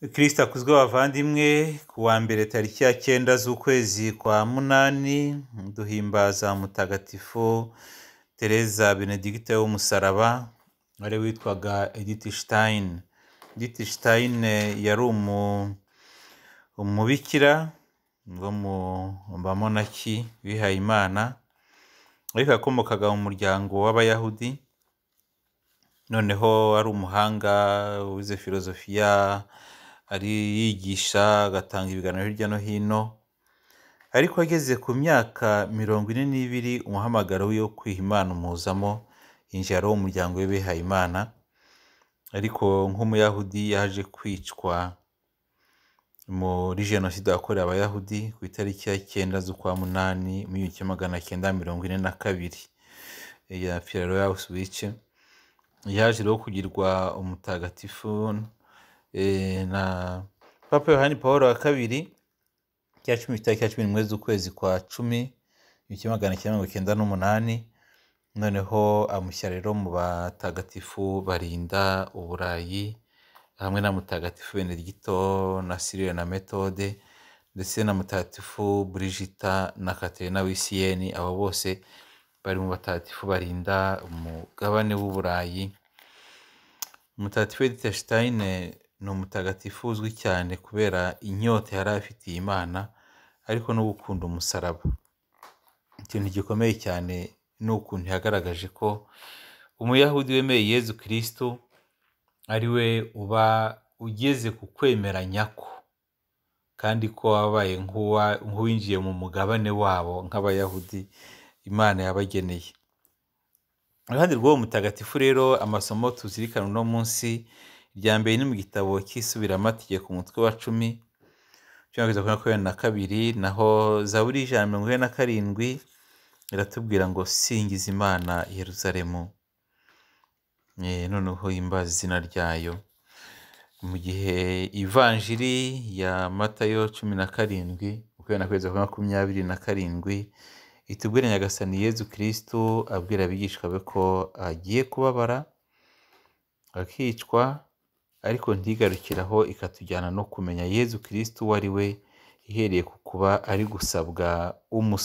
Kristo akuzwe bavandimwe, ku wa mbere tariki ya 9 z'ukwezi kwa munani duhimbaza mutagatifu Teresa Benedicte w'umusaraba wari witwaga Edith Stein. Edith Stein yari umubikira wo mu bamonaki bihaye Imana, ariko yakomokaga mu muryango w'abayahudi. Noneho ari umuhanga wize filozofiya, ari yigisha agatanga ibiganiro hirya no hino, ariko ageze ku myaka 42 umuhamagaro wo kwiha Imana umuzamo, yinjira mu muryango w'abihaye Imana. Ariko nk'umuyahudi yaje kwicwa muri jenoside yakorewe abayahudi ku itariki ya 9 z'ukwa munani mu 1942 ya Fierro Auschwitz. Yaje rero kugirwa umutagatifu na Papa Yohani Paul wa kabiri cya 11 z'ukwezi kwa 10 1998. Noneho amushyira rero mu batagatifu barinda uburayi, hamwe na mutagatifu Benedicto na Cyril na Methode, ndetse na mutagatifu Brigitta na Catherine w'Isiyeni. Abo bose bari mu batagatifu barinda umugabane w'uburayi. Mutagatifu Edith Stein ni umutagatifu uzwi cyane kubera inyota yari afitiye Imana, ariko no gukunda umusaraba. Ikintu gikomeye cyane ni ukuntu yagaragaje ko umuyahudi wemeye Yezu Kristo ari we uba ugeze ku kwemera nyako, kandi ko wabaye nk'uwinjiye mu mugabane wabo nk'abayahudi Imana yabageneye. Iruhande rw'uwo mutagatifu rero, amasomo tuzirikana uno munsi, irya mbere ni mu gitabo cy'isubiramategeko umutwe wa 10 22, naho Zaburi 147 iratubwira ngo singiza Imana Yerusalemu, noneho himbaza izina ryayo. Mu gihe ivanjiri ya Matayo 17:27 itubwira Nyagasani Yezu Kristo abwira abigishwa be ko agiye kubabara akicwa, ariko ntigarukiraho, ikatujyana no kumenya Yezu Kristo uwo ari we, ihereye ku kuba ari gusabwa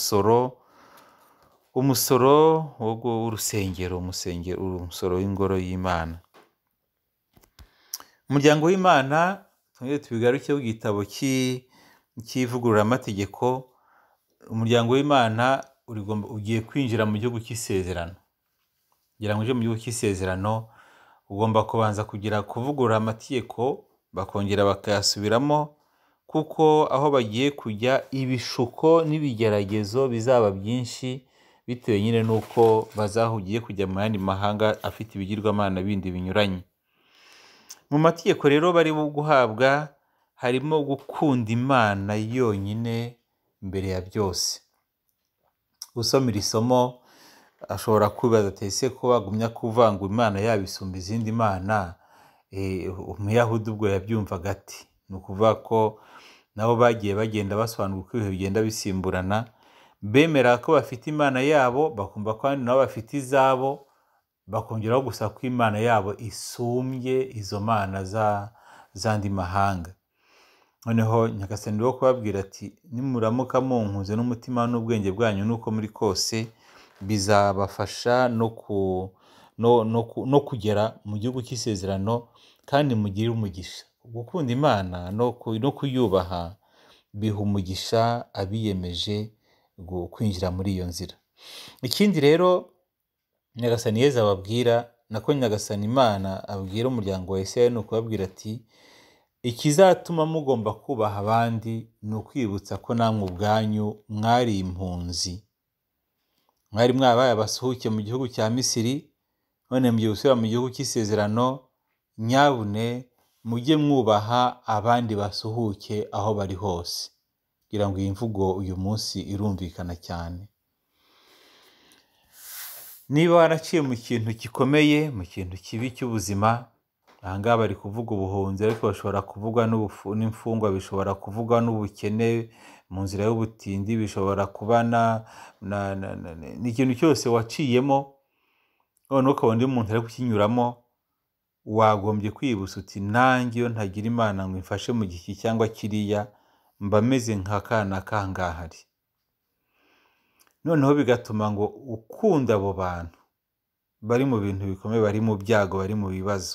umusoro w'urusengero, umusoro w'ingoro y'Imana. Umuryango w'Imana tubigaruke ku gitabo cy'ivugururamategeko. Umuryango w'Imana ugiye kwinjira mu gihugu cy'isezerano. Kugira ngo uje mu gihugu cy'isezerano ugomba kubanza kugira kuvugurura amategeko, bakongera bakayasubiramo, kuko aho bagiye kujya ibishuko n'ibigeragezo bizaba byinshi, bitewe nyine n'uko bazahugiye kujya mu yandi mahanga afite ibigirwamana bindi binyuranye. Mu mategeko rero bari guhabwa harimo gukunda Imana yonyine mbere ya byose. Usoma iri somo ashobora kwibaza ati ese ko bagumya kuvanga Imana yabisumba izindi mana, umuyahudi ubwo yabyumvaga ati? Ni ukuvuga ko nabo bagiye bagenda basobanura uko ibihe bigenda bisimburana, bemera ko bafite Imana yabo, bakumva ko nabo bafite izabo, bakongeraho gusa ko Imana yabo isumbye izo mana z'andi mahanga. Noneho Nyagasani wo kubabwira ati nimuramuka munkunze n'umutima n'ubwenge bwanyu nuko muri kose, bizabafasha no kugera mu gihugu cy'isezerano, kandi mugire umugisha. Gukunda Imana no kuyubaha biha umugisha abiyemeje kwinjira muri iyo nzira. Ikindi rero Nyagasani Yezu ababwira, nako Nyagasani Imana abwira umuryango wa Isirayeli, ni ukubabwira ati ikizatuma mugomba kubaha abandi ni ukwibutsa ko namwe ubwanyu mwari impunzi, mwari mwabaye abasuhuke mu gihugu cya Misiri, none mugiye gusubira mu gihugu cy'isezerano. Nyabune mujye mwubaha abandi basuhuke aho bari hose. Kugira ngo iyi mvugo uyu munsi irumvikana cyane. Niba waraciye mu kintu gikomeye, mu kintu kibi cy'ubuzima, ahangaha bari kuvuga ubuhunzi, ariko bashobora kuvuga n'imfungwa, bishobora kuvuga n'ubukene mu nzira y'ubutindi, bishobora kuba n'ikintu cyose waciyemo, noneho ukabona undi muntu ari kukinyuramo, wagombye kwibutsa uti nanjye iyo ntagira Imana ngo imfashe mu giki cyangwa kiriya mba meze nk'akana kangahari. Noneho bigatuma ngo ukunda abo bantu bari mu bintu bikomeye, bari mu byago, bari mu bibazo.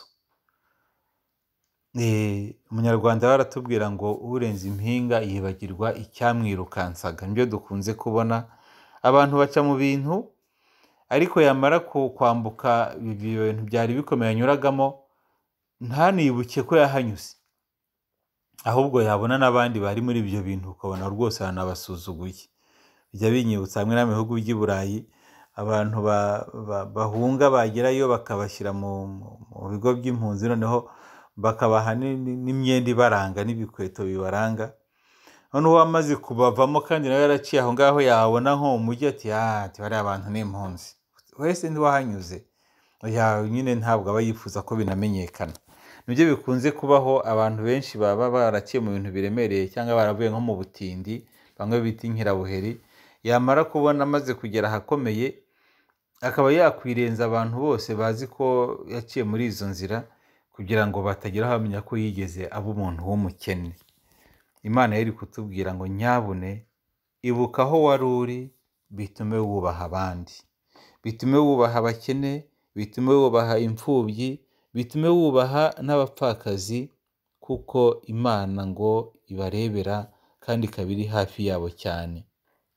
Umunyarwanda baratubwira ngo urenze impinga yibagirwa icyamwirukansaga. Nibyo dukunze kubona, abantu baca mu bintu ariko yamara kwambuka ibintu byari bikomeye anyuragamo ntanibuke ko yahanyuze, ahubwo yabona n'abandi bari muri ibyo bintu ukabona rwose aranabasuzuguye. Bijya binyibutsa hamwe n'amwe bihugu by'i Burayi, abantu bahunga bagerayo bakabashyira mu bigo by'impunzi, noneho bakabaha n'imyenda ibaranga n'ibikweto bibaranga. Noneho wamaze kubavamo kandi nawe yaraciye aho ngaho yabona nko mu mujyi ati bariya abantu ni impunzi, wese ntiwahanyuze. Nyine ntabwo aba yifuza ko binamenyekana. Nibyo bikunze kubaho, abantu benshi baba baraciye mu bintu biremereye cyangwa baravuye nko mu butindi, bamwe bita inkirabuheri, yamara kubona amaze kugera ahakomeye akaba yakwirenza abantu bose bazi ko yaciye muri izo nzira, kugira ngo batagira ahamenya ko yigeze aba umuntu w'umukene. Imana yari kutubwira ngo nyabune ibuka aho wari uri, bitume wubaha abandi, bitume wubaha abakene, bitume wubaha imfubyi, bitume wubaha n'abapfakazi, kuko Imana ngo ibarebera kandi ikaba iri hafi yabo cyane.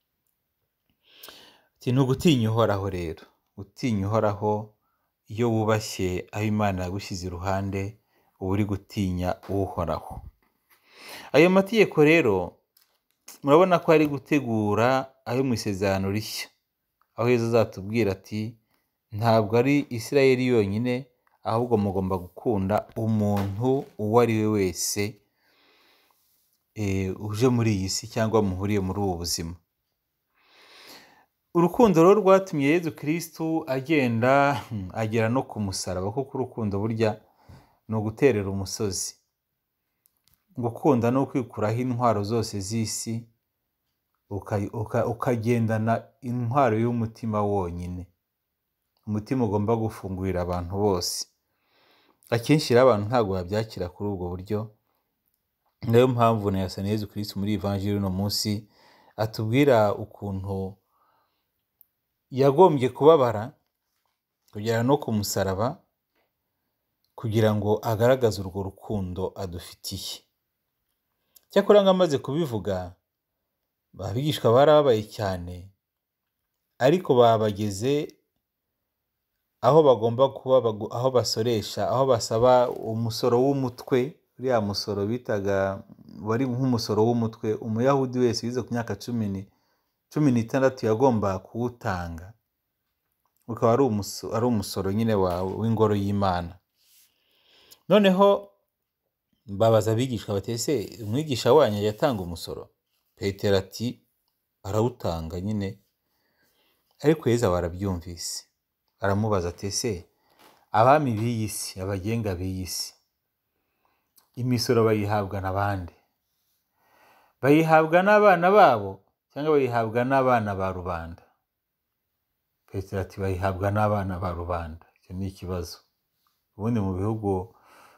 Ni ugutinya Uhoraho rero, gutinya Uhoraho. Iyo wubashye aho Imana yagushyize iruhande uba uri gutinya Uhoraho. Ayo mategeko rero murabona ko ari gutegura ayo mu isezerano rishya, aho Yesu azatubwira ati ntabwo ari Isirayeli yonyine, ahubwo mugomba gukunda umuntu uwo ari we wese uje muri iyi si cyangwa muhuriye muri ubu buzima. Urukundo rero rwatumye Yesu Kristo agera no ku musaraba, kuko urukundo burya ni uguterera umusozi. Gukunda ni ukwikuraho intwaro zose z'isi, ukagendana intwaro y'umutima wonyine. Umutima ugomba gufungurira abantu bose. Akenshi rero abantu ntabwo babyakira kuri ubwo buryo. Niyo mpamvu na Yesu Kristo muri Ivanjiri uno munsi atubwira ukuntu yagombye kubabara kugera no ku musaraba, kugira ngo agaragaze urwo rukundo adufitiye. Cyakora ngo amaze kubivuga, abigishwa barababaye cyane, ariko babageze aho bagomba kuba, aho basoresha, aho basaba umusoro w'umutwe. Uriya musoro bitaga wari nk'umusoro w'umutwe, Umuyahudi wese wize ku myaka 16 yagomba kuwutanga, ukaba ari umusoro nyine w'ingoro y'Imana. Noneho babaza abigishwa bati ese umwigisha wanyu yatanga umusoro? Petero ati arawutanga nyine. Ariko Yesu barabyumvise, aramubaza ati ese abami b'iyi si, abagenga b'iyi si, imisoro bayihabwa n'abandi? Bayihabwa n'abana babo cyangwa bayihabwa n'abana ba rubanda? Petero ati bayihabwa n'abana ba rubanda. Icyo ni ikibazo. Ubundi mu bihugu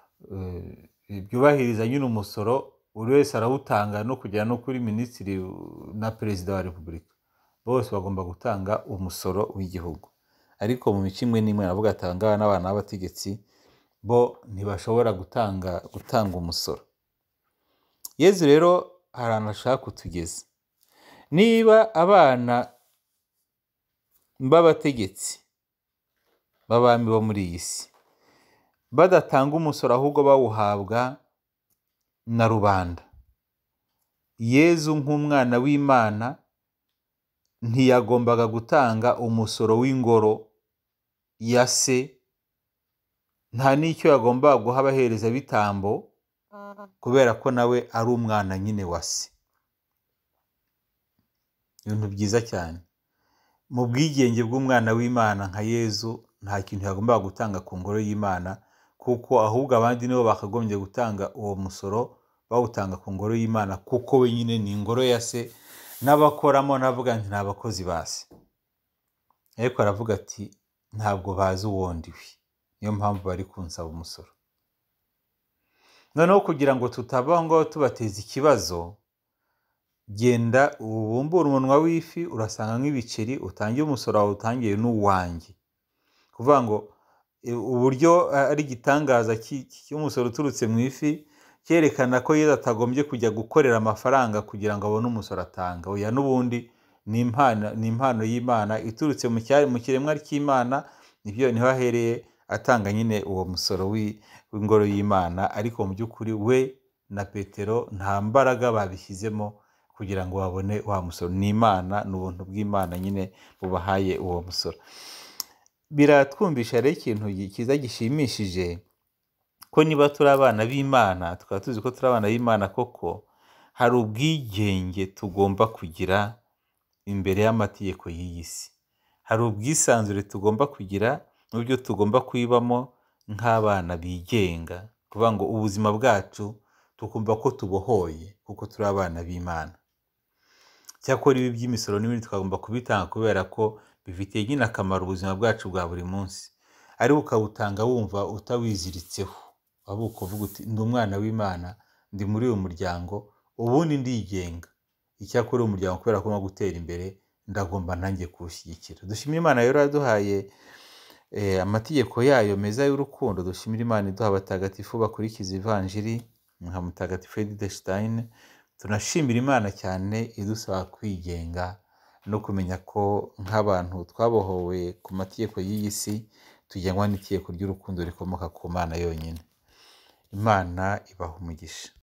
byubahiriza nyine umusoro, buri wese arawutanga, no kugera no kuri minisitiri na perezida wa repubulika, bose bagomba gutanga umusoro w'igihugu. Ariko mu mico imwe n'imwe navuga atanga n'abana b'abategetsi, bo ntibashobora gutanga umusoro. Yesu rero hari ahantu ashaka kutugeza. Niba abana b'abategetsi b'abami bo muri iyi si badatanga umusoro, ahubwo bawuhabwa na rubanda, Yesu nk'umwana w'Imana ntiyagombaga gutanga umusoro w'ingoro ya se, nta n'icyo yagombaga guha abaherezabitambo, kubera ko nawe ari umwana nyine wa se. Ibintu byiza cyane. Mu bwigenge bw'umwana w'Imana nka Yesu, nta kintu yagombaga gutanga ku ngoro y'Imana, kuko ahubwo abandi nibo bakagombye gutanga uwo musoro, bawutanga ku ngoro y'Imana, kuko we nyine ni ingoro ya se, n'abakoramo navuga nti ni abakozi ba se. Ariko aravuga ati ntabwo bazi uwo ndiwe, niyo mpamvu bari kunsaba umusoro. Noneho kugira ngo tutabaho ngo tubateza ikibazo, genda ubumbure umunwa w'ifi, urasanga nk'ibiceri, utangiye umusoro wawe utangiye n'uwanjye. Kuvuga ngo uburyo ari igitangaza cy'umusoro uturutse mu ifi cyerekana ko Yesu atagombye kujya gukorera amafaranga kugira ngo abone umusoro atanga. Oya, n'ubundi ni impano y'Imana iturutse mu kiremwa cy'Imana, niho ahereye atanga nyine uwo musoro w'ingoro y'Imana. Ariko mu by'ukuri we na Petero nta mbaraga babishyizemo kugira ngo babone wa musoro. Ni Imana, ni ubuntu bw'Imana nyine bubahaye uwo musoro. Biratwumvisha rero ikintu cyiza gishimishije ko niba turi abana b'Imana, tukaba tuzi ko turi abana b'Imana koko, hari ubwigenge tugomba kugira imbere y'amategeko y'iyi si. Hari ubwisanzure tugomba kugira n'uburyo tugomba kwibamo nk'abana bigenga. Kuvuga ngo ubuzima bwacu tukumva ko tubohoye kuko turi abana b'Imana. Cyakora ibi by'imisoro n'ibindi twagomba kubitanga kubera ko bifitiye nyine akamaro ubuzima bwacu bwa buri munsi. Ariko ukawutanga wumva utawiziritseho. Waba ukuvuga uti ndi umwana w'Imana, ndi muri uyu muryango, ubundi ndigenga. Icyakora uyu muryango kubera ko urimo gutera imbere, ndagomba nanjye kuwushyigikira. Dushimire Imana rero yaduhaye amategeko yayo meza y'urukundo. Dushimire Imana iduha abatagatifu bakurikiza ivanjiri nka Mutagatifu Edith Stein. Tunashimira Imana cyane idusaba kwigenga no kumenya ko nk'abantu twabohowe ku mategeko y'iyi si, tugengwa n'itegeko ry'urukundo rikomoka ku Mana yonyine. Imana ibaha umugisha.